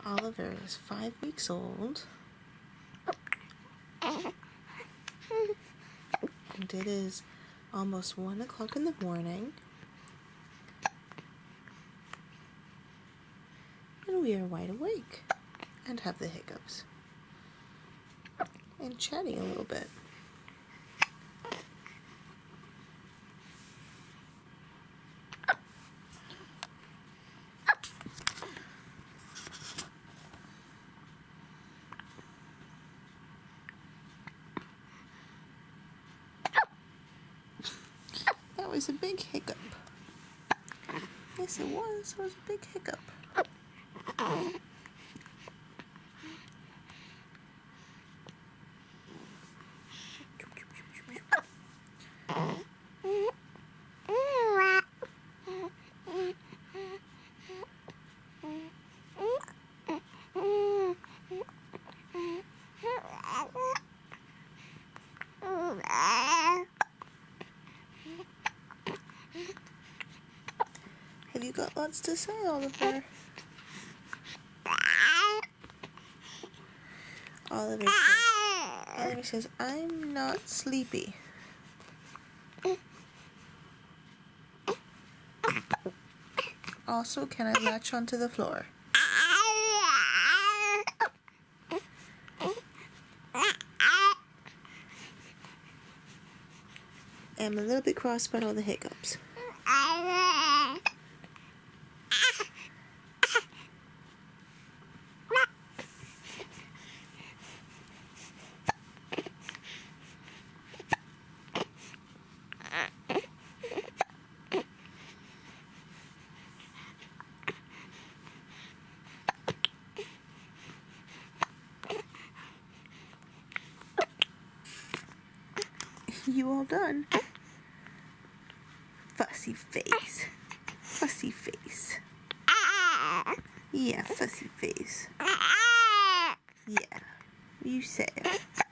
Oliver is 5 weeks old, and it is almost 1 o'clock in the morning, and we are wide awake and have the hiccups and chatting a little bit. That was a big hiccup. Yes, it was. It was a big hiccup. Have you got lots to say, Oliver? Oliver says, I'm not sleepy. Also, can I latch onto the floor? I'm a little bit cross about all the hiccups. You all done? Fussy face. Fussy face. Yeah, fussy face. Yeah, you said it.